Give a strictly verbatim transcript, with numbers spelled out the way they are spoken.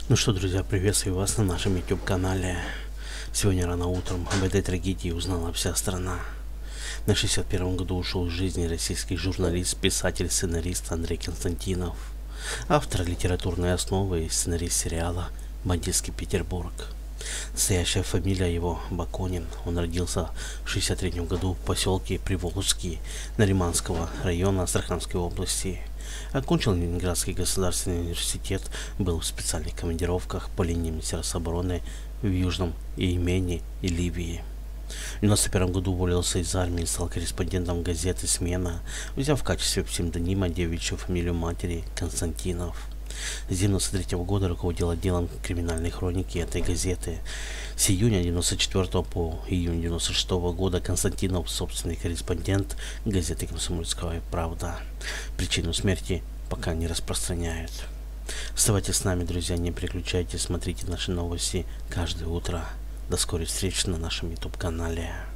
Ну что, друзья, приветствую вас на нашем YouTube канале. Сегодня рано утром об этой трагедии узнала вся страна. На шестьдесят первом году ушел из жизни российский журналист, писатель, сценарист Андрей Константинов, автор литературной основы и сценарист сериала «Бандитский Петербург». Настоящая фамилия его Бакунин. Он родился в шестьдесят третьем году в поселке Приволжский Нариманского района Астраханской области. Окончил Ленинградский государственный университет, был в специальных командировках по линии Министерства обороны в Южном Йемене и Ливии. В девяносто первом году уволился из армии и стал корреспондентом газеты «Смена», взяв в качестве псевдонима девичью фамилию матери Константинов. С девяносто третьего года руководил отделом криминальной хроники этой газеты. С июня девяносто четвёртого по июнь девяносто шестого года Константинов собственный корреспондент газеты «Комсомольская правда». Причину смерти пока не распространяют. Оставайтесь с нами, друзья, не переключайтесь, смотрите наши новости каждое утро. До скорой встречи на нашем YouTube канале.